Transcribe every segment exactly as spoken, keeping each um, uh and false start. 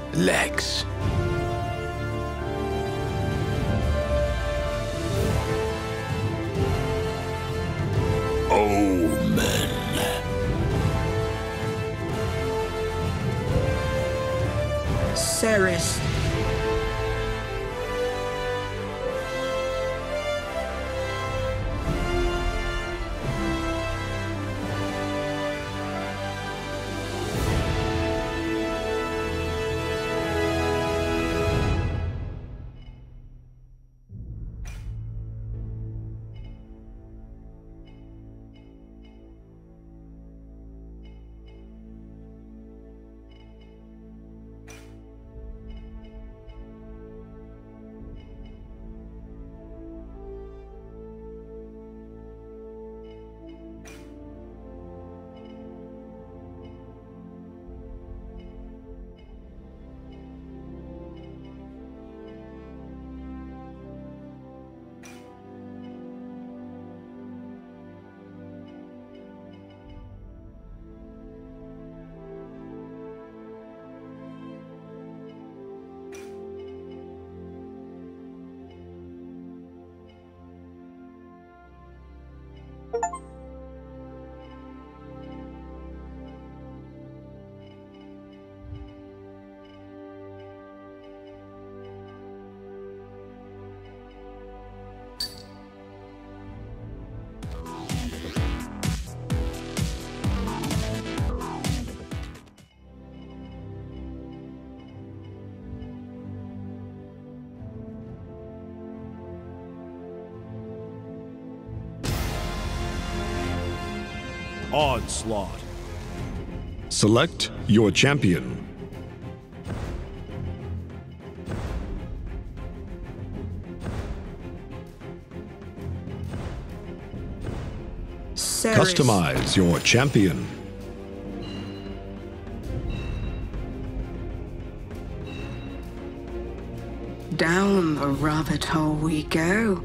legs. Omen. Seris. Onslaught. Select your champion. Seris. Customize your champion. Down the rabbit hole we go.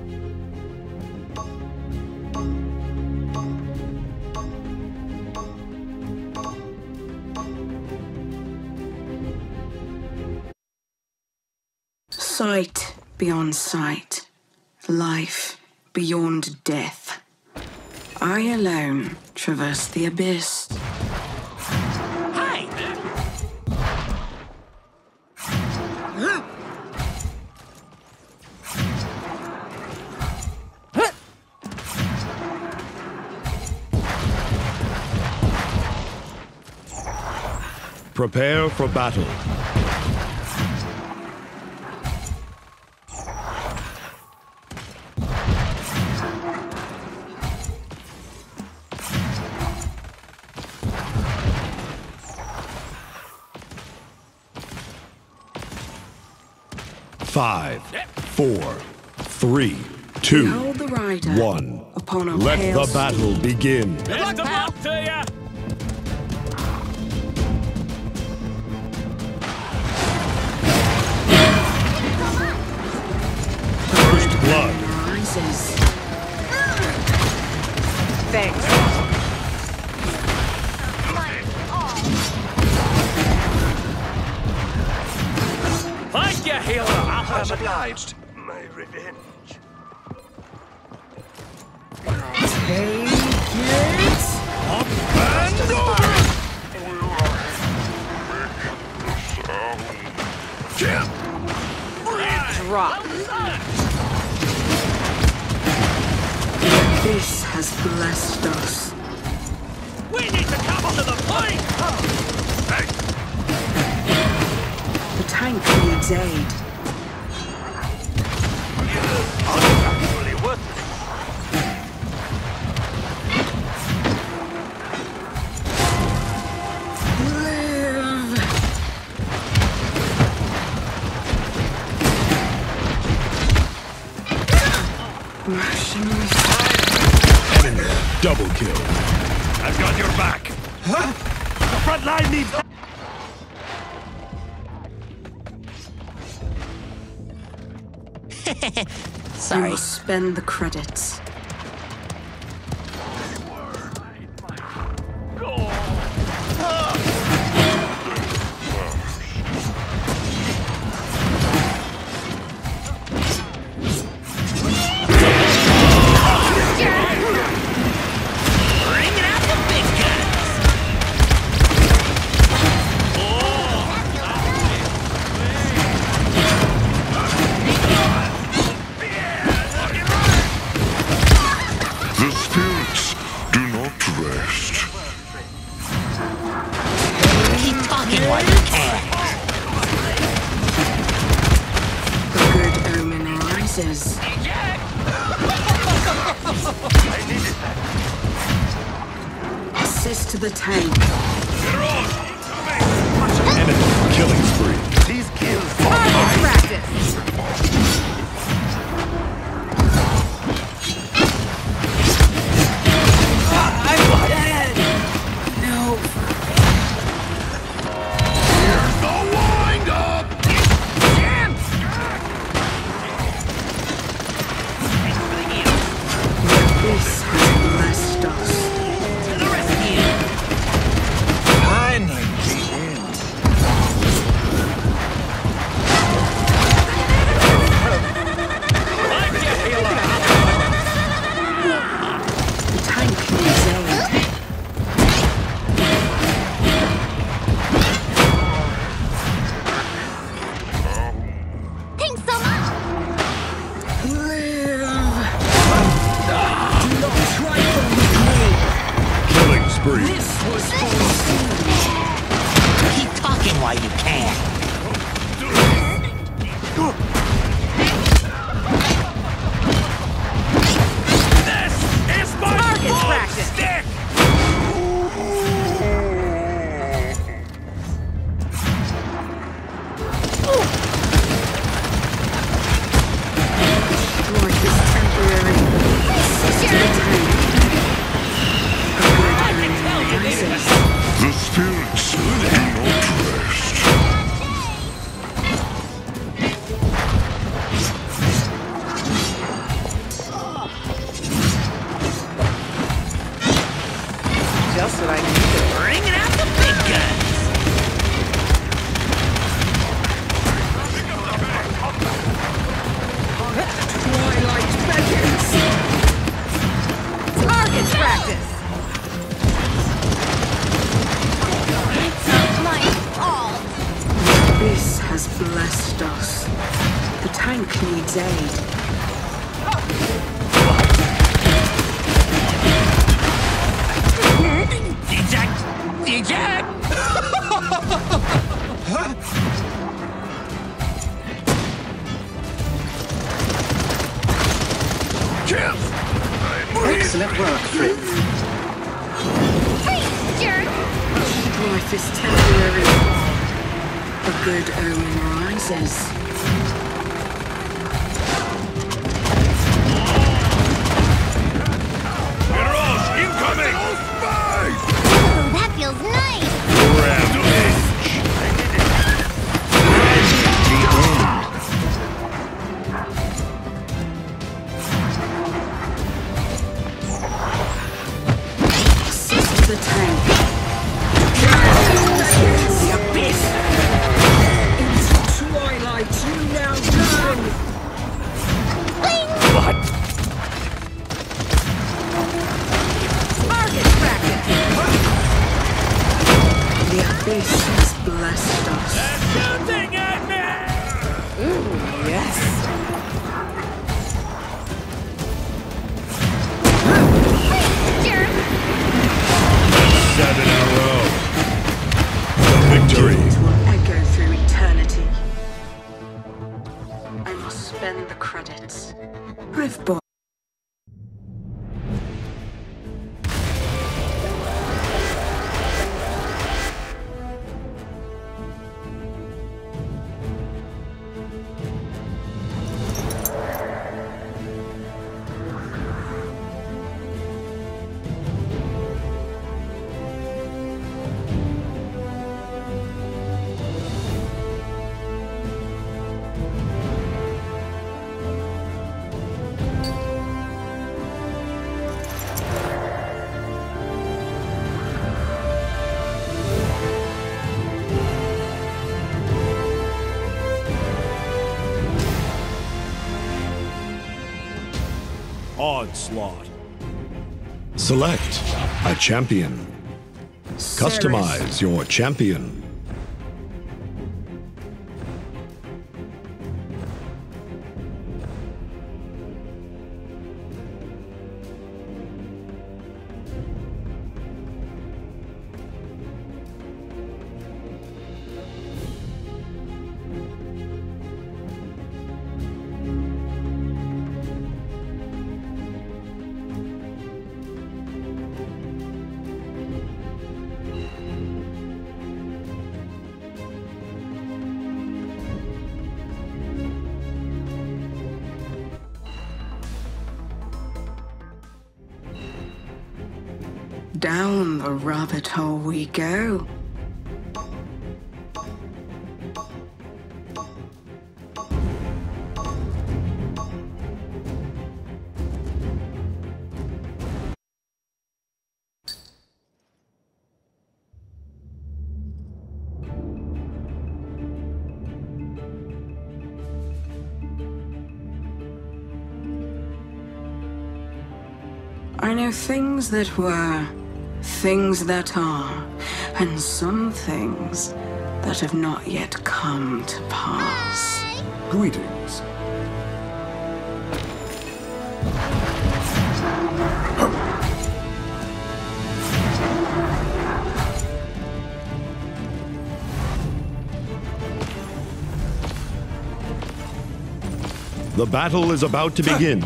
Sight beyond sight, life beyond death. I alone traverse the abyss. Hey! Prepare for battle. Five, four, three, two, Behold the rider one. upon a Let pale the battle begin. Best of luck to ya! First blood. rises. Thanks. Thank you, healer. I'll have it. Obliged. My revenge. Take it. Up and over! Drop. This has blessed us. We need to come to the point! The tank needs aid. Actually worth it. Live. Motionless. Enemy double kill. I've got your back. Huh? The front line needs... Sorry. I will spend the credits. rises. I needed that. Assist to the tank. Enemy killing spree. These kills. Target practice. I'm dead. No. Here's the wind up! This has blessed us. I need the end. The tank needs aid. Thanks so much. Live. Do not trifle with me. Killing spree. This was foreseen. Keep talking while you can. This is my Target ball practice. stick! Destroy this temporary. Assist to the tank. A good enemy rises. The spirits do not rest. Just what I need. Bringing out the big guns. Twilight beckons. Target practice. My all. This has blessed us. The tank needs aid. Eject! Eject! Excellent work, Fritz. Freeze, jerk. Life is temporary. A good omen rises. Heroes incoming! Ooh, that feels nice. Rampage. Assist the tank. The abyss. Into twilight you now go. What? Target practice. The abyss has blessed us. Shooting at me! Yes. Jerk. Seven in a row. Victory. It will echo through eternity. I must spend the credits. Riftboy. Onslaught. Select a champion. Customize your champion. Down the rabbit hole we go. I know things that were, things that are, and some things that have not yet come to pass. Greetings. The battle is about to begin.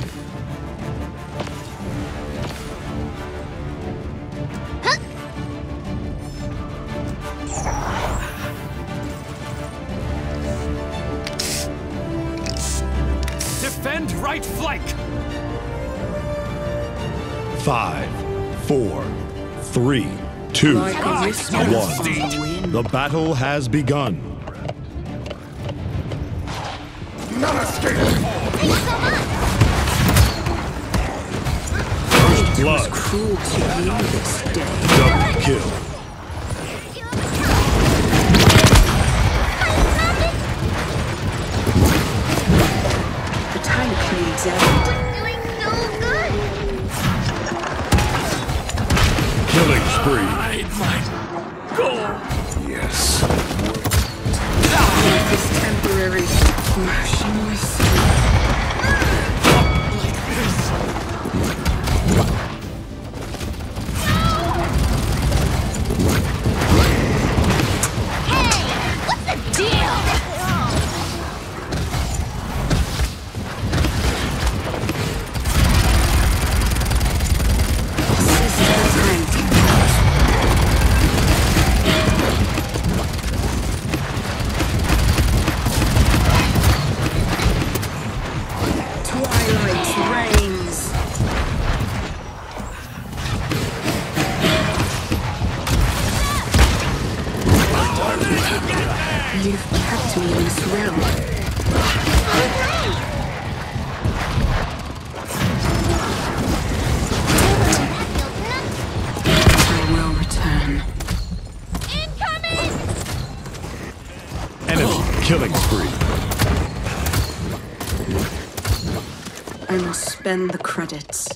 Defend right flank! Five, four, three, two, Like a whisper one. on the wind. The battle has begun. None escape! It was Blood. cruel to you this day. Double kill. The tank needs aid. Doing so good. Killing spree. Yes. Like this temporary motionless. Hey, what's the deal? Sister tank. Twilight reigns. You've kept me in this realm. I will return. Incoming! Enemy killing spree. I must spend the credits.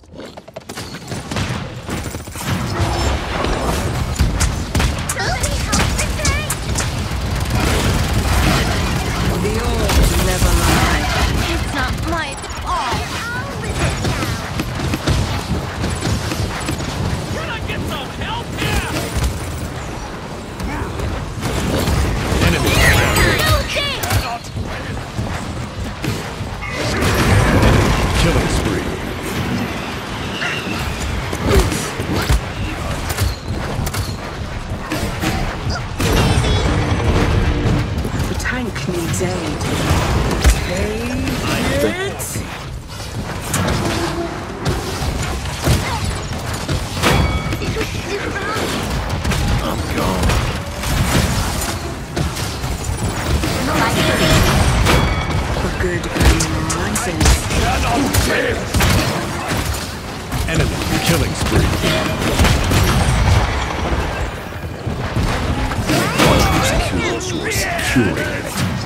Somebody help the tank! The orbs never lie. It's not my fault. I'll listen now. Can I get some help here? Enemy killing spree. The tank needs aid. Take it. I'm gone. For good green rises. Enemy killing spree. Kills were securing it.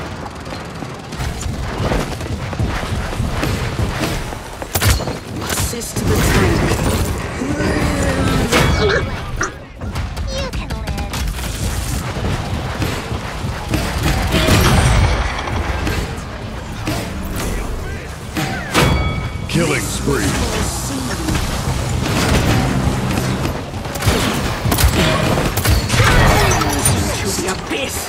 Assist the tank. You can live. Killing spree. To the abyss.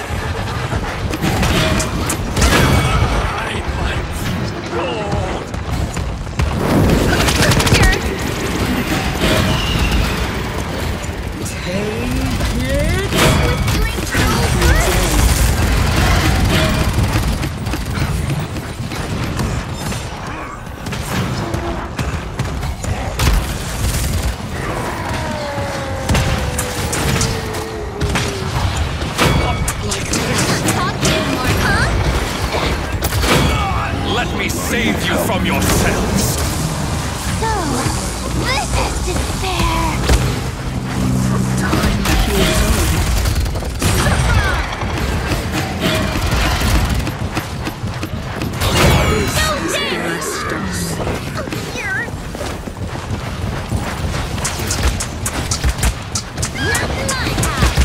save you from yourselves. So, this is despair. Time heals all. This has blessed us. Here. Not my house.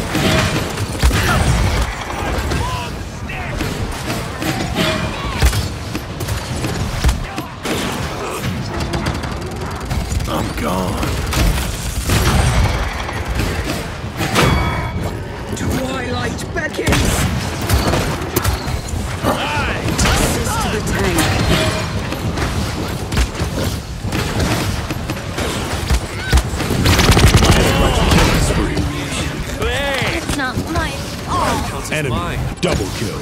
I'm gone. Twilight beckons. Assist to the tank. It's not my fault. Enemy double kill.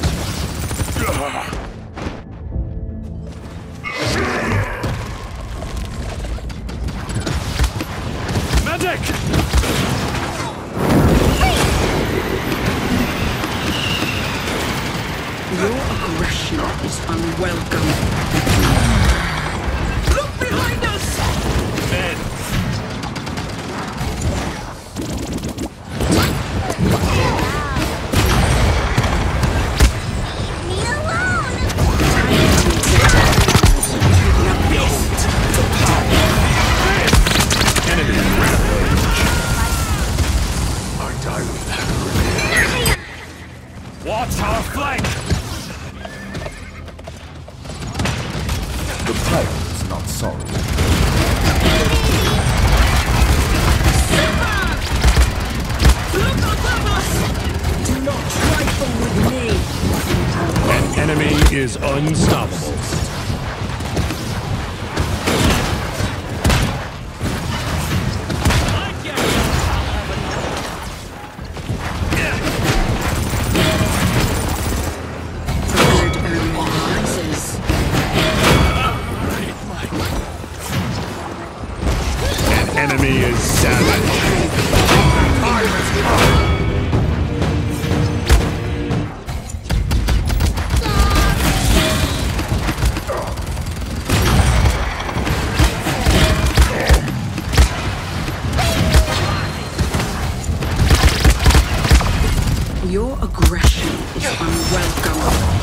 Medic! Your aggression is unwelcome. Look behind us! Men! Leave me alone. Enemy rampage. I die with that. Watch our flank! The pirate is not sorry. Look above us! Do not trifle with me! An enemy is unstoppable. Third enemy rises. An enemy is savage. Your aggression is unwelcome.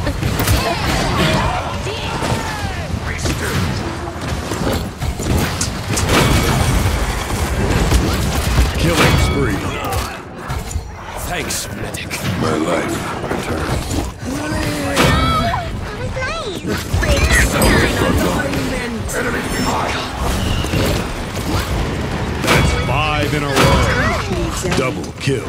Killing spree. Thanks, medic. My life returns. That's five in a row. Double kill.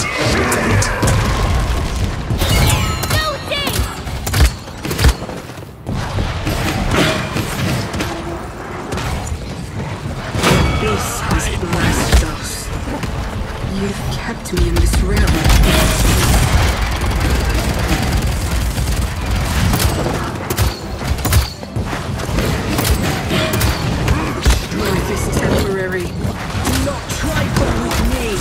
This has blessed us. You've kept me in this realm. Life is temporary. Do not trifle with me.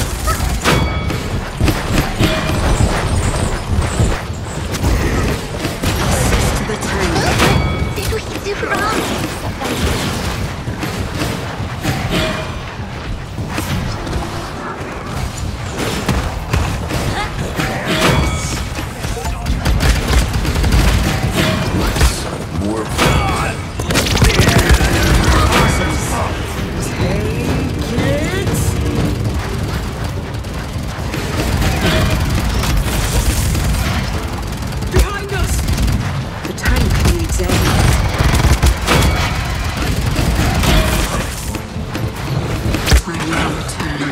Assist to the tank. Did we do wrong? More Behind us! The tank needs aid. I will return.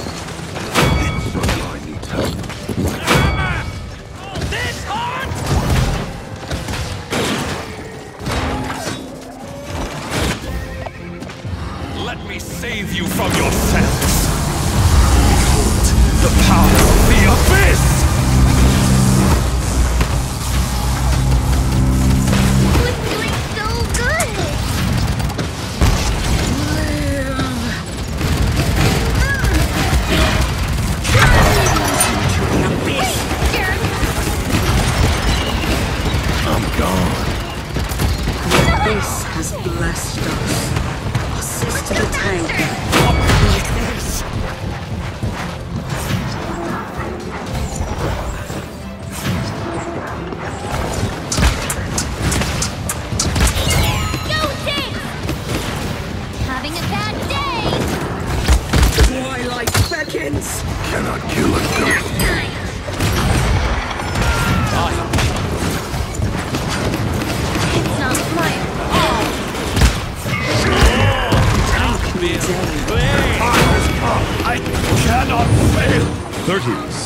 I need help. This hard? Let me save you from yourselves. Behold the power of the abyss! Who's doing so good? I'm gone.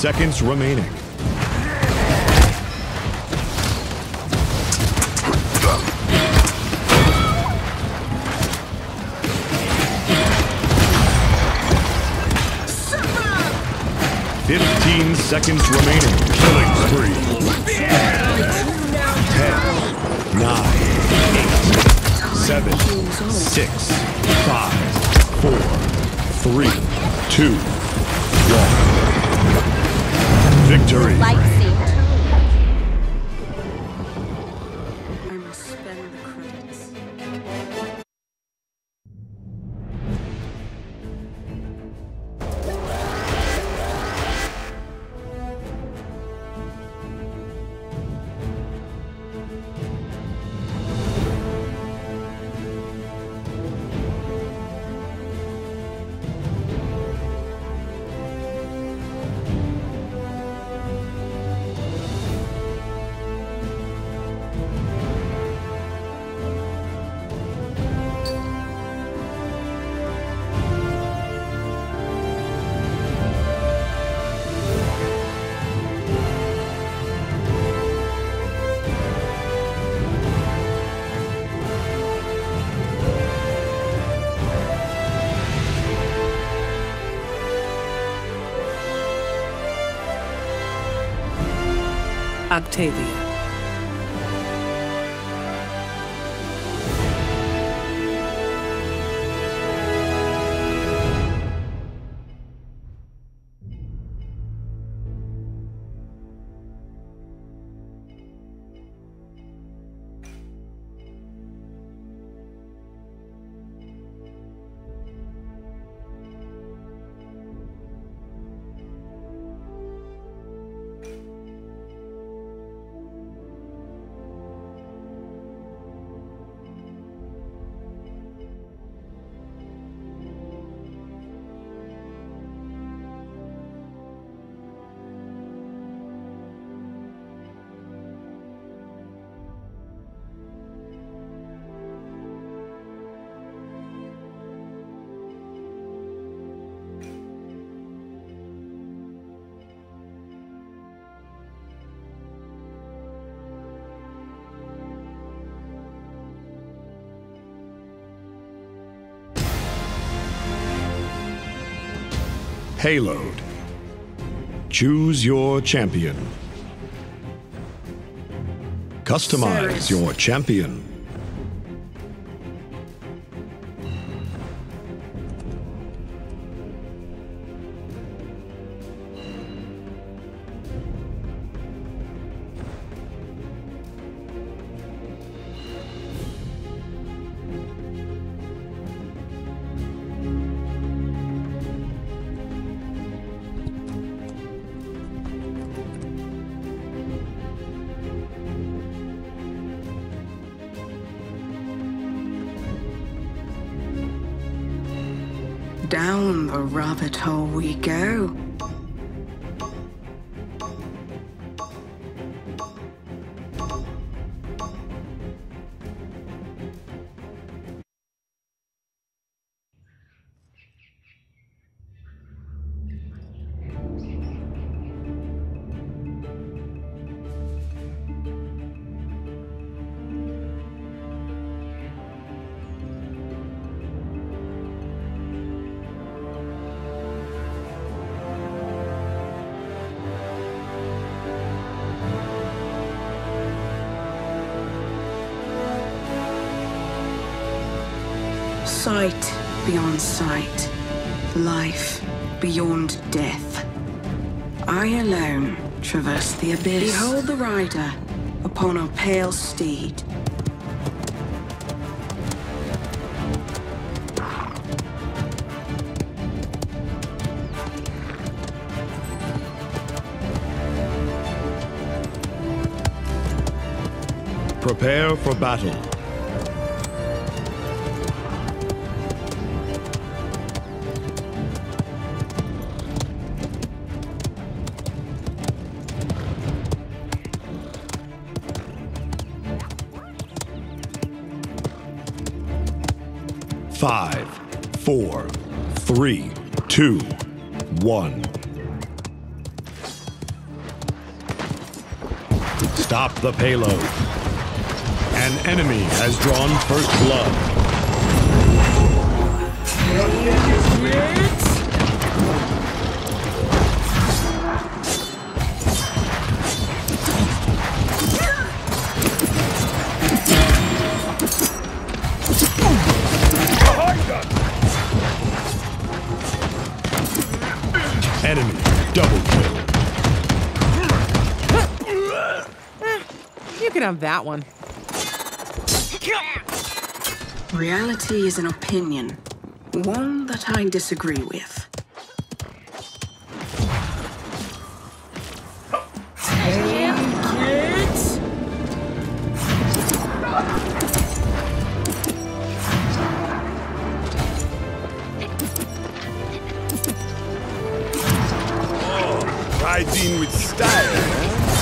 seconds remaining. Fifteen seconds remaining. Killing spree. Ten, nine, eight, seven, six, five, four, three, two, one. Victory. Lightsaber. I must spend the credits. Octavia. Payload. Choose your champion. Customize Seris. your champion. Down the rabbit hole we go. Sight beyond sight, life beyond death. I alone traverse the abyss. Behold the rider upon our pale steed. Prepare for battle. Five, four, three, two, one. Stop the payload. An enemy has drawn first blood. Enemy double kill. You can have that one. Reality is an opinion, one that I disagree with. Hey, kids! Riding with style.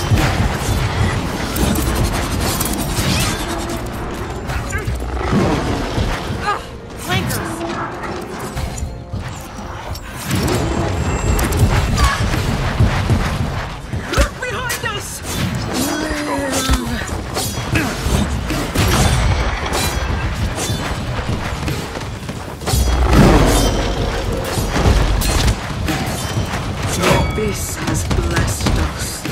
This has blessed us.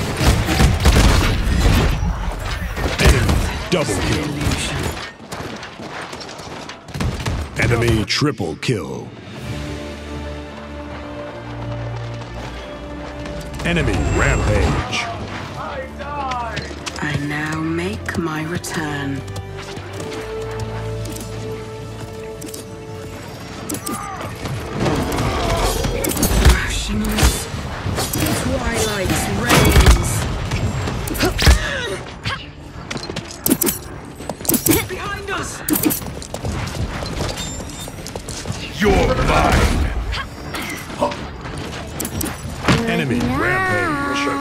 Enemy double kill. Illusion. Enemy triple kill. Enemy rampage. I now make my return. Passionless. Twilight's reigns. Behind us! You're mine. Enemy rampage.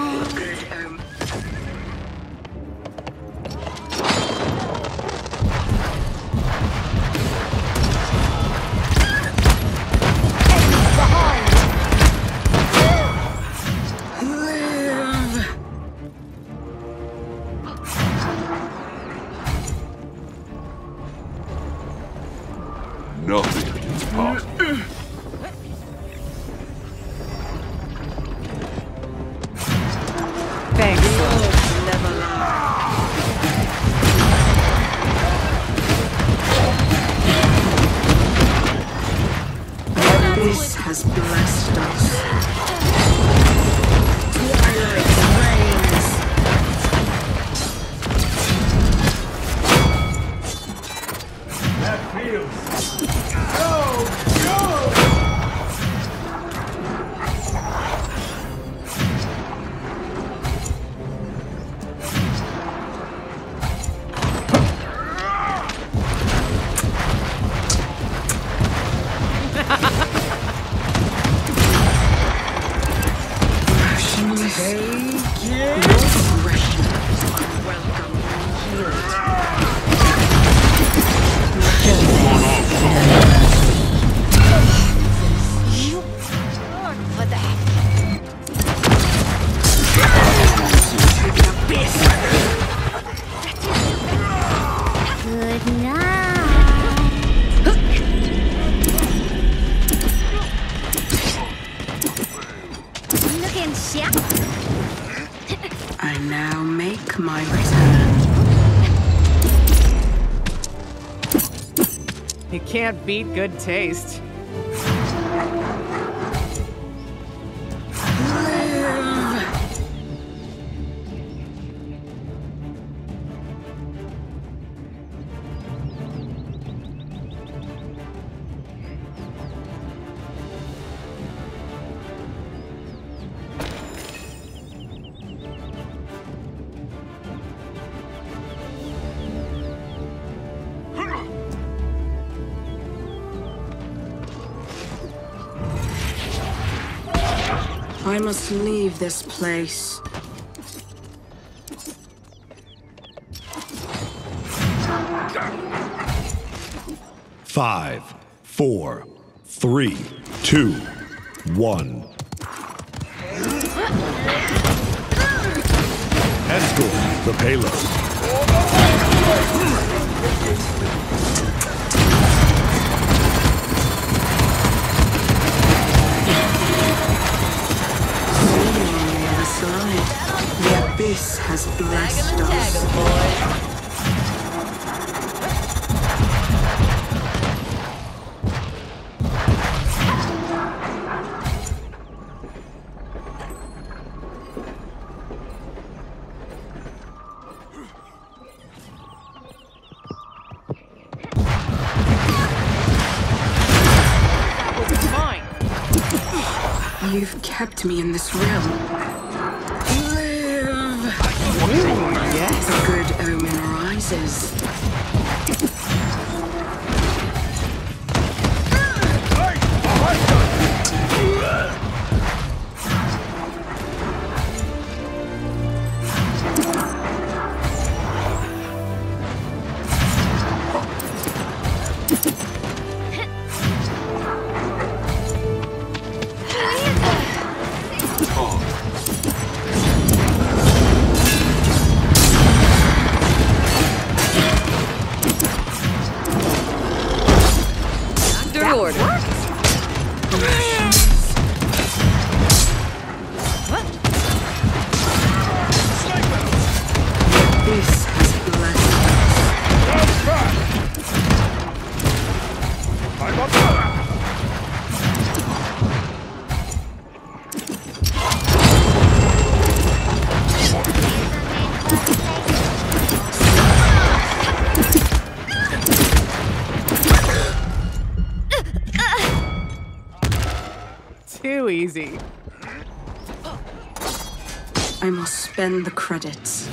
Nothing is possible. Thanks. This has blessed us. Twilight reigns. That feels so good! I now make my return. You can't beat good taste. I must leave this place. Five, four, three, two, one. Escort the payload. The abyss has blessed us. You've kept me in this realm. Live! Yes. A good omen rises. Too easy. I must spend the credits.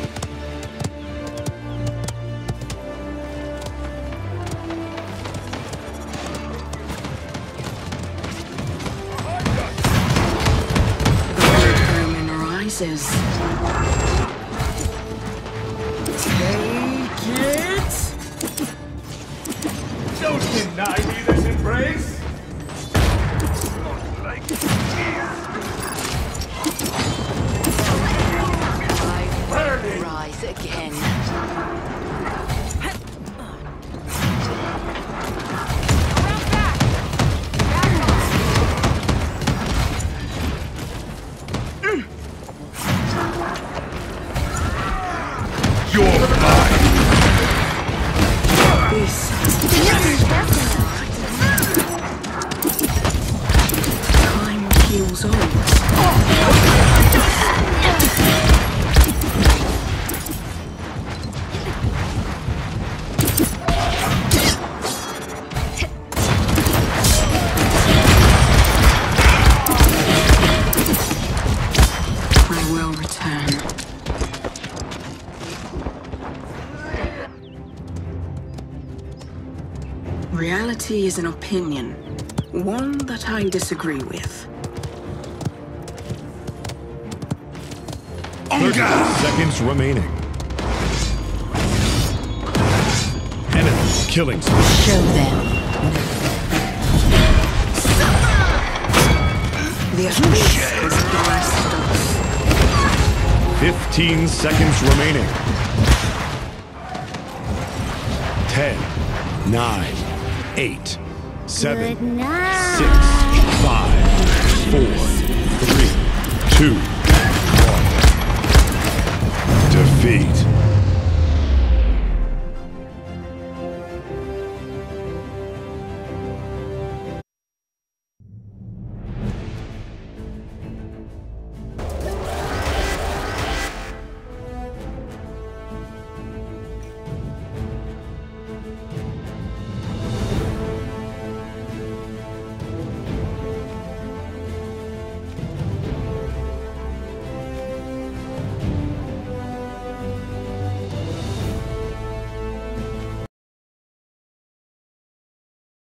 The good omen rises. Take it! Don't deny me this embrace! Rise again. You're mine! This time heals all. I will return. Reality is an opinion, one that I disagree with. thirty seconds remaining. Enemy killing spree. Show them. The abyss has blessed us. fifteen seconds remaining. ten, nine, eight, seven, Good night. six, five, four, three, two,